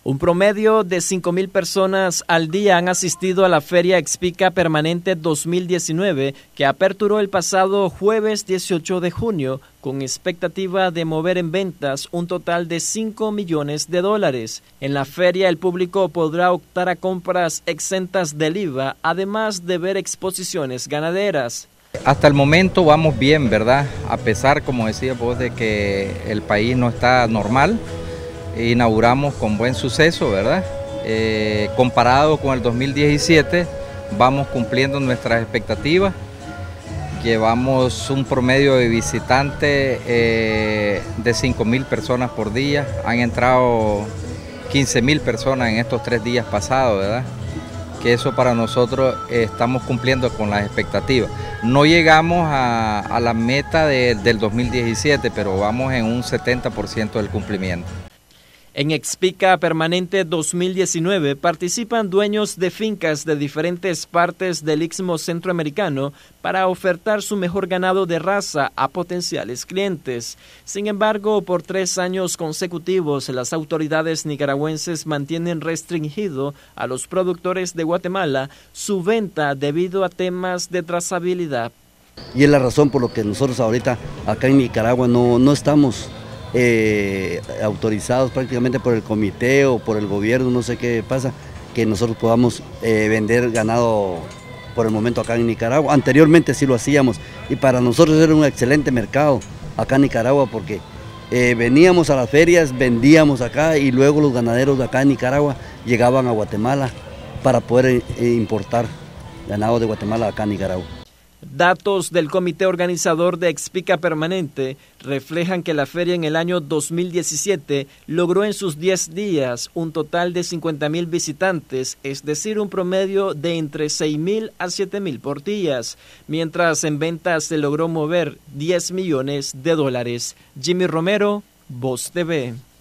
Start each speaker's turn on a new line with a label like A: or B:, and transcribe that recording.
A: Un promedio de 5,000 personas al día han asistido a la Feria Expica Permanente 2019, que aperturó el pasado jueves 18 de junio, con expectativa de mover en ventas un total de $5 millones. En la feria el público podrá optar a compras exentas del IVA, además de ver exposiciones ganaderas.
B: Hasta el momento vamos bien, ¿verdad? A pesar, como decía vos, de que el país no está normal. Inauguramos con buen suceso, ¿verdad? Comparado con el 2017, vamos cumpliendo nuestras expectativas. Llevamos un promedio de visitantes de 5,000 personas por día. Han entrado 15,000 personas en estos 3 días pasados, ¿verdad? Que eso para nosotros estamos cumpliendo con las expectativas. No llegamos a la meta del 2017, pero vamos en un 70% del cumplimiento.
A: En Expica Permanente 2019 participan dueños de fincas de diferentes partes del Istmo Centroamericano para ofertar su mejor ganado de raza a potenciales clientes. Sin embargo, por 3 años consecutivos, las autoridades nicaragüenses mantienen restringido a los productores de Guatemala su venta debido a temas de trazabilidad.
C: Y es la razón por lo que nosotros ahorita acá en Nicaragua no estamos autorizados prácticamente por el comité o por el gobierno, no sé qué pasa, que nosotros podamos vender ganado por el momento acá en Nicaragua. Anteriormente sí lo hacíamos y para nosotros era un excelente mercado acá en Nicaragua porque veníamos a las ferias, vendíamos acá y luego los ganaderos de acá en Nicaragua llegaban a Guatemala para poder importar ganado de Guatemala acá en Nicaragua.
A: Datos del comité organizador de Expica Permanente reflejan que la feria en el año 2017 logró en sus 10 días un total de 50,000 visitantes, es decir, un promedio de entre 6,000 a 7,000 por día, mientras en ventas se logró mover $10 millones. Jimmy Romero, Voz TV.